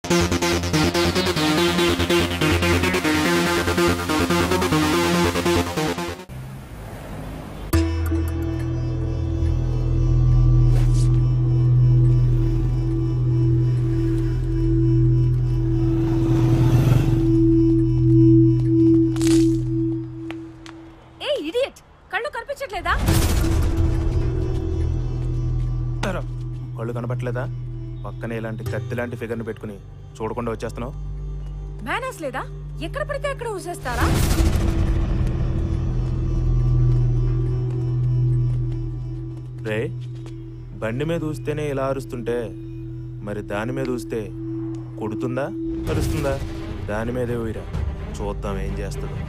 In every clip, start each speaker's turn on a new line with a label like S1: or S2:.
S1: కళ్ళు కనపట్లేదా? పక్కనే ఇలాంటి కత్తి లాంటి ఫిగర్ని పెట్టుకుని చూడకుండా వచ్చేస్తున్నావు.
S2: మేనర్స్ లేదా? ఎక్కడ పడితే ఎక్కడ ఊసేస్తారా?
S1: రే, బండి మీద ఊస్తేనే ఇలా అరుస్తుంటే మరి దాని మీద ఊస్తే కొడుతుందా అరుస్తుందా? దాని మీదే ఊయిరా, చూద్దాం ఏం చేస్తుందో.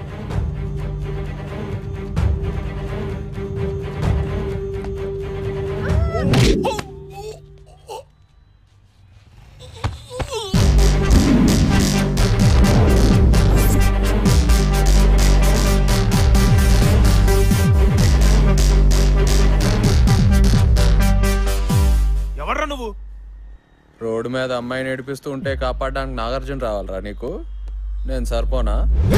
S3: రోడ్డు మీద అమ్మాయిని ఏడిపిస్తూ ఉంటే కాపాడడానికి నాగార్జున రావాలరా నీకు? నేను సరిపోనా?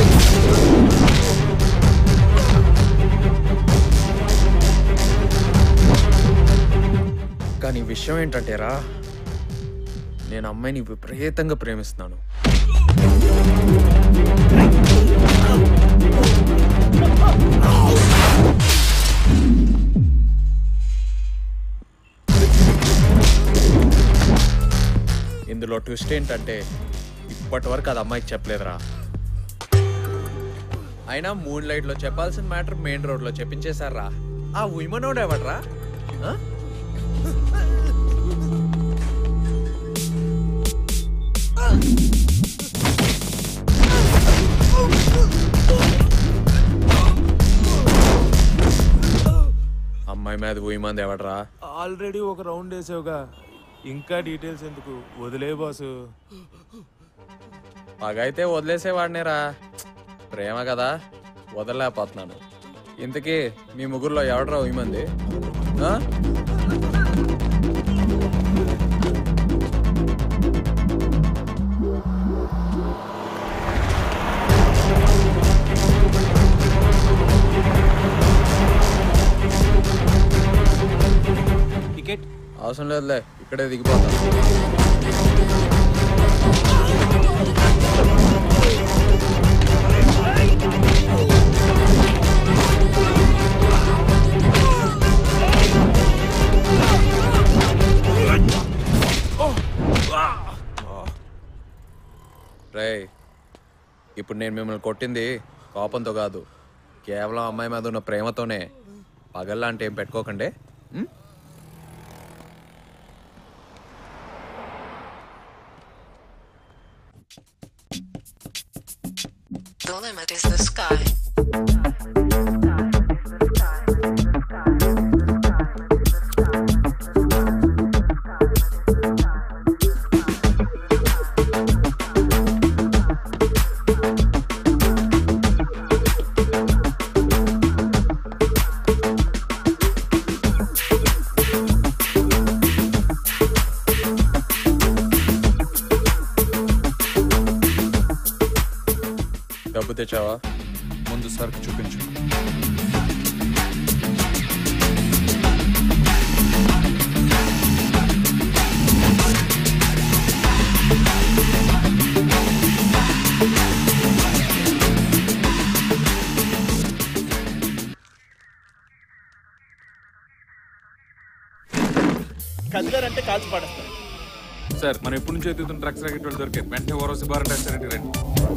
S3: కానీ విషయం ఏంటంటే రా, నేను అమ్మాయిని విపరీతంగా ప్రేమిస్తున్నాను. ఇందులో ట్విస్ట్ ఏంటంటే ఇప్పటి వరకు అది అమ్మాయికి చెప్పలేదురా. అయినా మూన్ లైట్లో చెప్పాల్సిన మ్యాటర్ మెయిన్ రోడ్లో చెప్పించేశారా. ఆ ఉయ్మనోడు ఎవడ్రా? అమ్మాయి మీద ఉయ్మంది ఎవడ్రా?
S1: ఆల్రెడీ ఒక రౌండ్ వేసావుగా, ఇంకా డీటెయిల్స్ ఎందుకు? వదిలే బాసు.
S3: పగైతే వదిలేసేవాడినేరా, ప్రేమ కదా వదలలేకపోతున్నాను. ఇంతకీ మీ ముగ్గురులో ఎవడరా ఉయ్మంది?
S1: టికెట్
S3: అవసరం లేదులే, ఇక్కడే దిగిపోతాను. రేయ్, ఇప్పుడు నేను మిమ్మల్ని కొట్టింది కోపంతో కాదు, కేవలం అమ్మాయి మీద ఉన్న ప్రేమతోనే. పగల్లాంటి ఏం పెట్టుకోకండి.
S4: The limit is the sky.
S3: డబ్బు తెచ్చావా?
S5: ముందు సరుకు చూపించు.
S1: కదిలేరంటే కాల్చి పడేస్తారు.
S5: సార్, మనం ఎప్పటి నుంచి ఎత్తుతున్న డ్రగ్స్ ర్యాకెట్ వాళ్ళు దొరికారు. వెంటనే ఓరోసి బార్ రెస్టారెంట్కి రండి.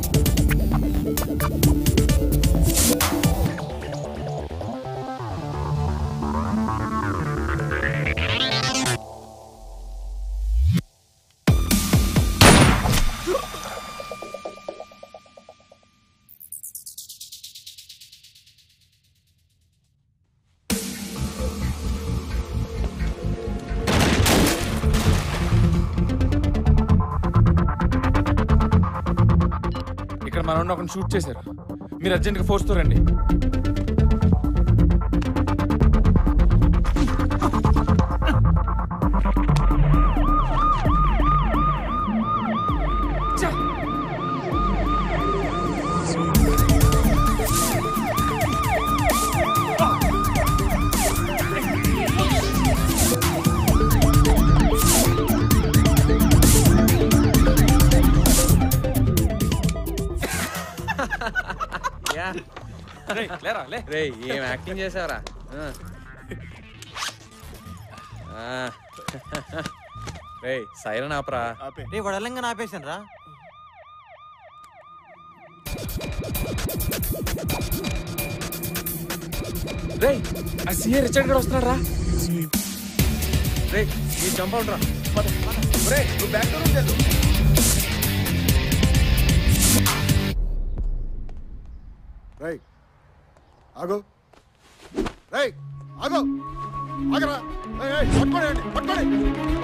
S5: ఇక్కడ మనం ఒకరిని షూట్ చేశారు. మీరు అర్జెంట్గా ఫోర్స్తో రండి. లేరా లే.
S3: రే ఏం యాక్టింగ్ చేసావరా రే సైరన్ ఆపరా.
S6: రే వడలంగా ఆపేసాను రా.
S5: రే ఆ సీఏ రిచర్డ్ గారు వస్తున్నాడు రా.
S3: రే ఈ చంపరా. రే నువ్వు బ్యాక్ డోర్ వెళ్ళు.
S7: రై ఆగు, రై ఆగు, ఆగరా, పట్టుకోండి పట్టుకోండి.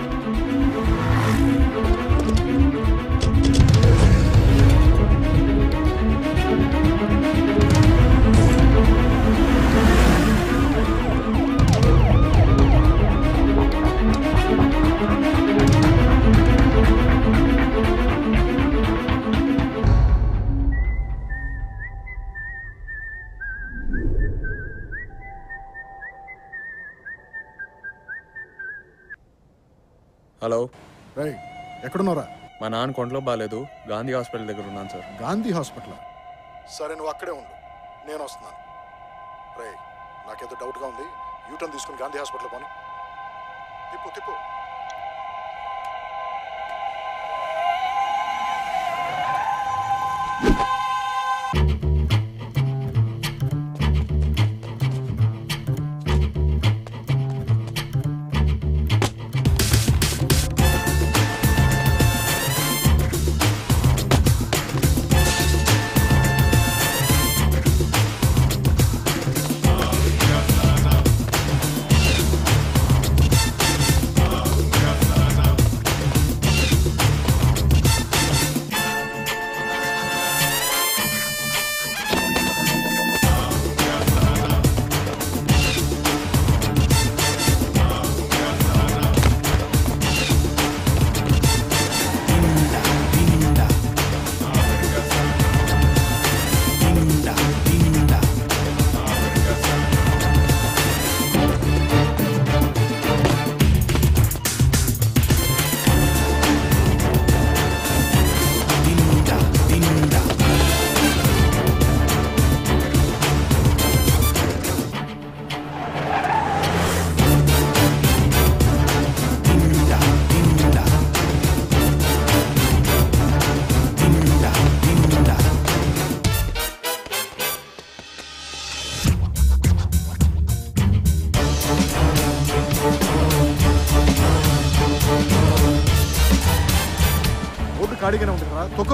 S3: హలో
S7: రై ఎక్కడున్నారా?
S3: మా నాన్న కొంట్లో బాగాలేదు, గాంధీ హాస్పిటల్ దగ్గర ఉన్నాను సార్.
S7: గాంధీ హాస్పిటల్. సరే నువ్వు అక్కడే ఉండు, నేను వస్తున్నాను. రై నాకేదో డౌట్గా ఉంది, యూటర్న్ తీసుకుని గాంధీ హాస్పిటల్ పోని. తిప్పు తిప్పు. ఖాళీగానే ఉంటుందా? తొక్కు.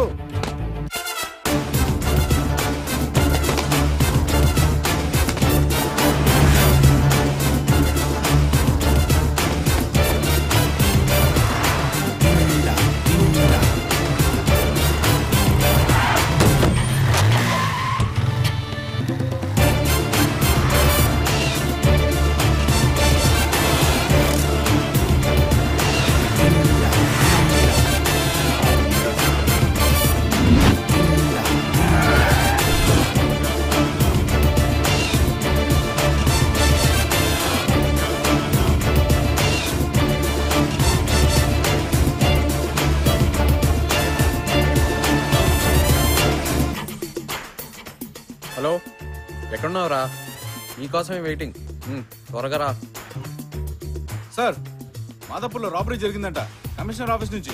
S3: హలో ఎక్కడున్నావురా? నీకోసమే వెయిటింగ్. త్వరగా రా.
S8: సార్ మాదాపూర్లో రాబరీ జరిగిందంట, కమిషనర్ ఆఫీస్ నుంచి.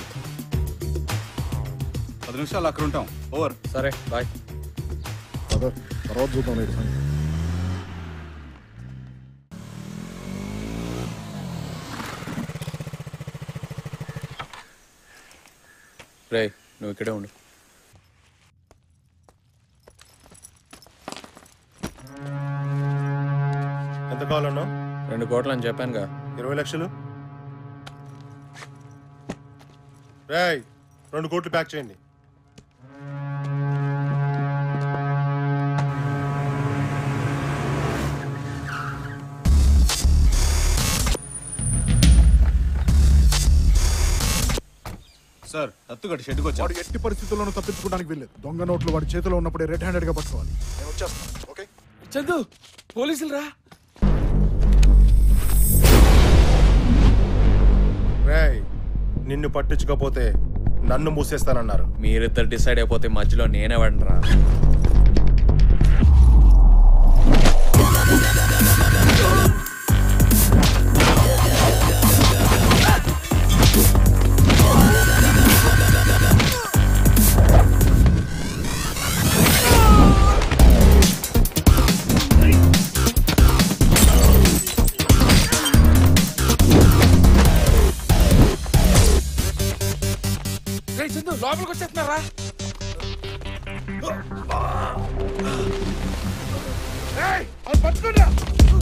S8: 10 నిమిషాలు అక్కడ ఉంటాం. ఓవర్.
S3: సరే బాయ్.
S7: తర్వాత చూద్దాం.
S3: రే నువ్వు ఇక్కడే ఉండు.
S1: ఎంత కావాలన్నా?
S3: 2 కోట్లు అని చెప్పానుగా.
S1: 20 లక్షలు. రాయ్ 2 కోట్లు ప్యాక్ చేయండి.
S8: సార్ హత్తుగడ్డ షెడ్కి వచ్చాడు.
S7: వాడు ఎట్టి పరిస్థితుల్లోనూ తప్పించుకోవడానికి వీల్లేదు. దొంగ నోట్లు వాడి చేతిలో ఉన్నప్పుడే రెడ్ హ్యాండెడ్ గా పట్టుకోవాలి. నేను వచ్చేస్తాను. ఓకే
S5: చందు, పోలీసులు రా.
S1: రాయ్ నిన్ను పట్టించుకోపోతే నన్ను మూసేస్తానన్నారు.
S3: మీరిద్దరు డిసైడ్ అయిపోతే మధ్యలో నేనే వాడినరా.
S5: లోపలికి వచ్చేస్తున్నారా? పట్టుకోండి.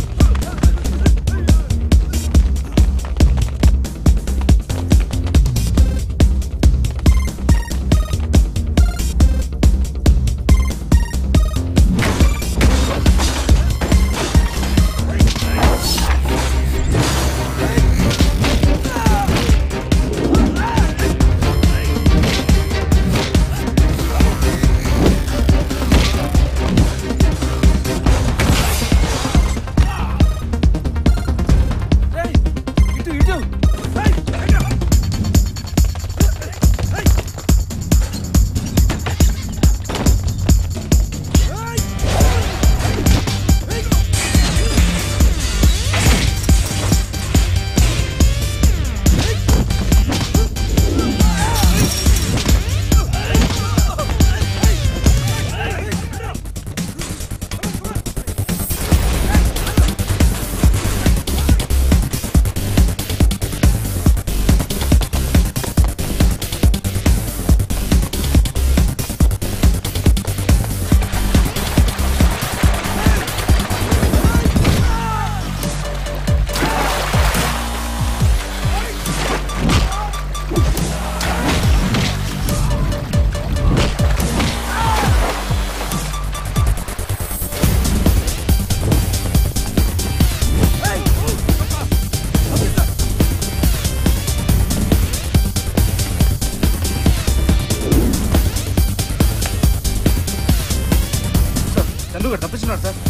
S8: తప్పించున్నాడు సార్.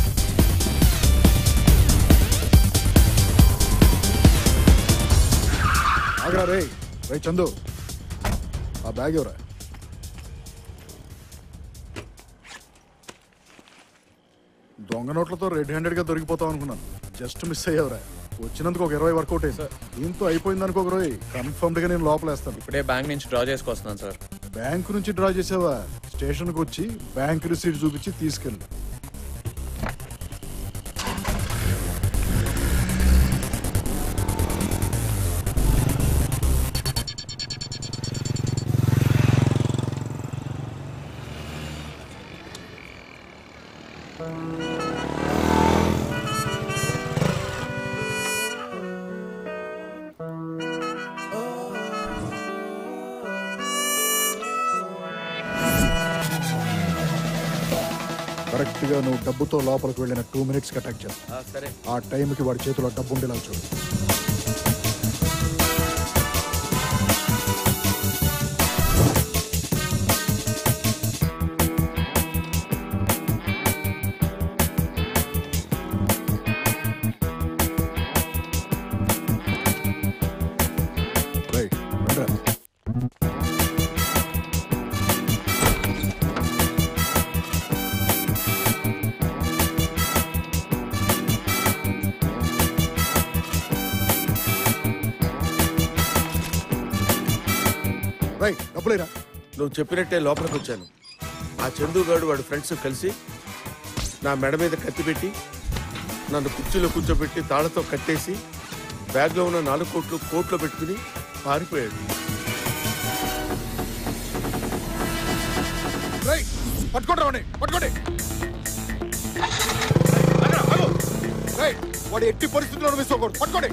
S7: ఆగరా రే రే చందు, ఆ బ్యాగ్ ఎవరా? దొంగ నోట్లతో రెడ్ హ్యాండెడ్ గా దొరికిపోతాం అనుకున్నాను. జస్ట్ మిస్ అయ్యావురా. వచ్చినందుకు ఒక 20 వర్కౌట్ అయింది. దీంతో అయిపోయింది అనుకో రోయ్, కన్ఫర్మ్డ్ గా నేను లోపలేస్తాను.
S3: ఇప్పుడే బ్యాంక్ నుంచి డ్రా చేసుకొస్తున్నాను సార్.
S7: బ్యాంకు నుంచి డ్రా చేసావా? స్టేషన్కి వచ్చి బ్యాంక్ రిసీట్ చూపించి తీసుకెళ్ళి. కరెక్ట్ గా నువ్వు డబ్బుతో లోపలికి వెళ్ళిన 2 minutes అటాక్ చేస్తా. ఆ టైంకి వాడి చేతిలో డబ్బు ఉండేలా చూడు. డబ్బులేరా?
S9: నువ్వు చెప్పినట్టే లోపలికి వచ్చాను. ఆ చందుగాడు వాడు ఫ్రెండ్స్ కలిసి నా మెడ మీద కత్తి పెట్టి నన్ను కుర్చీలో కూర్చోబెట్టి తాళతో కట్టేసి బ్యాగ్లో ఉన్న 4 కోట్లు కోట్లో పెట్టుకుని పారిపోయాడు.
S7: పట్టుకోండి, పట్టుకోండి. వాడు ఎట్టి పరిస్థితుల్లో మిస్కోకూడదు. పట్టుకోండి.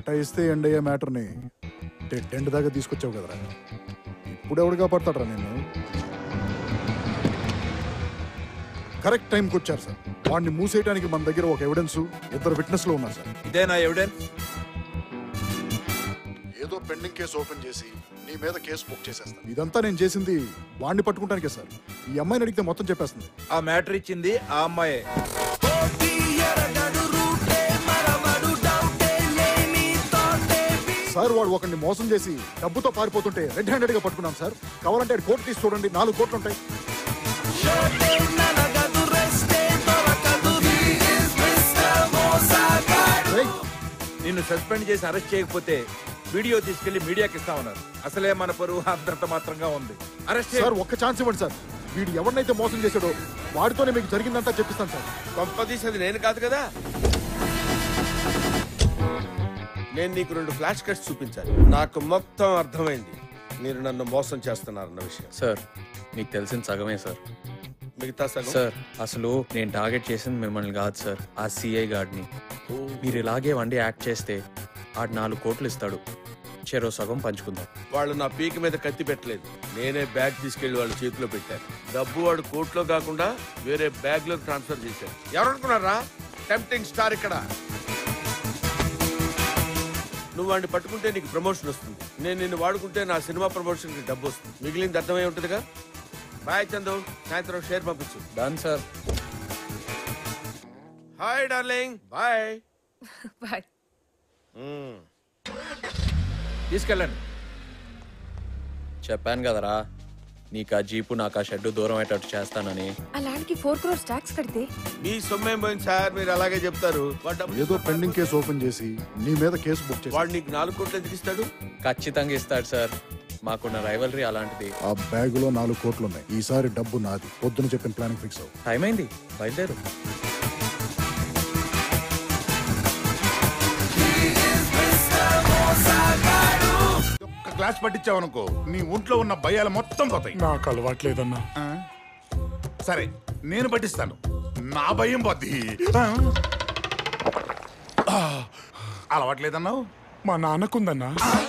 S7: ఇస్తే ఎండ్ అయ్యే మ్యాటర్ని డెడ్ ఎండ్ దాకా తీసుకొచ్చావు కదరా. ఇప్పుడు ఎవడు కాపాడతాడరా నేను? కరెక్ట్ టైంకి వచ్చారు సార్. వాడిని మూసేయడానికి మన దగ్గర ఒక ఎవిడెన్స్, 2 విట్నెస్లు ఉన్నారు సార్.
S3: ఇదే నా ఎవిడెన్స్.
S7: ఏదో పెండింగ్ కేసు ఓపెన్ చేసి నీ మీద కేసు బుక్ చేసేస్తాను. ఇదంతా నేను చేసింది వాడిని పట్టుకుంటానికే సార్. ఈ అమ్మాయిని అడిగితే మొత్తం చెప్పేస్తుంది.
S8: ఆ మ్యాటర్ ఇచ్చింది ఆ అమ్మాయే.
S7: సార్ వాడు ఒకరిని మోసం చేసి డబ్బుతో పారిపోతుంటే రెడ్ హ్యాండెడ్ గా పట్టుకున్నాం సార్. కావాలంటే కోర్టు తీసి చూడండి, 4 కోట్లు ఉంటాయి.
S8: నిన్ను సస్పెండ్ చేసి అరెస్ట్ చేయకపోతే వీడియో తీసుకెళ్లి మీడియాకి ఇస్తామన్నారు. అసలే మన పరువు అంతంత మాత్రంగా ఉంది. అరెస్ట్
S7: సార్ ఒక్క ఛాన్స్ ఇవ్వండి సార్. వీడు ఎవరినైతే మోసం చేశాడో వాడితోనే మీకు జరిగిందంతా చెప్పిస్తాను సార్.
S9: కొంపదీసి అది నేను కాదు కదా. నేను నీకు 2 ఫ్లాష్ కట్స్ చూపించాను. నాకు మొత్తం అర్థమైంది మీరు నన్ను మోసం చేస్తున్నారన్న విషయం.
S3: సార్ మీకు తెలిసిన సగమే సార్.
S9: మిగతా సగం
S3: సార్ అసలు నేను టార్గెట్ చేసింది మిమ్మల్ని కాదు సార్, ఆ సిఐ గార్డ్ని. మీరు ఇలాగే వండి యాక్ట్ చేస్తే ఆడు 4 కోట్లు ఇస్తాడు. చెరో సగం పంచుకుందాం.
S9: వాళ్ళు నా పీక మీద కత్తి పెట్టలేదు. నేనే బ్యాగ్ తీసుకెళ్లి వాళ్ళ చేతిలో పెట్టాను. డబ్బు వాడు కోర్టులో కాకుండా వేరే బ్యాగ్ లో ట్రాన్స్ఫర్ చేశారు. ఎవరు అనుకున్నారా టెంప్టింగ్ స్టార్ ఇక్కడ. నువ్వు వాడిని పట్టుకుంటే నీకు ప్రమోషన్ వస్తుంది. నేను నిన్ను వాడుకుంటే నా సినిమా ప్రమోషన్ కి డబ్బు వస్తుంది. మిగిలింది అర్థమై ఉంటుందిగా. బాయ్ చందు, సాయంత్రం షేర్ పంపించు.
S3: Done sir.
S9: Hi darling. Bye
S2: bye.
S8: తీసుకెళ్ళండి.
S3: చెప్పాను కదరా నీకు ఆ జీపు నాకు ఆ షెడ్ దూరం అయ్యేటట్టు చేస్తానని.
S2: అలాంటికి 4 crores ట్యాక్స్ కడితే
S9: మీ సొమ్మేం పోయింది సార్, మీరు అలాగే చెప్తారు.
S7: ఏదో పెండింగ్ కేసు ఓపెన్ చేసి నీ మీద కేసు బుక్ చేసి
S9: వాడు నీకు 4 కోట్లు ఎందుకు ఇస్తాడు?
S3: ఖచ్చితంగా ఇస్తాడు సార్. మాకున్న రైవలరీ అలాంటిది.
S7: ఆ బ్యాగ్ లో 4 కోట్లు ఉన్నాయి. ఈసారి డబ్బు నాది. పొద్దున చెప్పిన ప్లానింగ్ ఫిక్స్ అవ్వు.
S3: టైం అయింది, బయలుదేరు.
S10: ఒక్క గ్లాస్ పట్టించావనుకో నీ ఒంట్లో ఉన్న భయాలు మొత్తం పోతాయి.
S7: నాకు అలవాట్లేదన్నా.
S10: సరే నేను పట్టిస్తాను, నా భయం పోద్ది. అలవాట్లేదన్నావు?
S7: మా నాన్నకుందన్నా.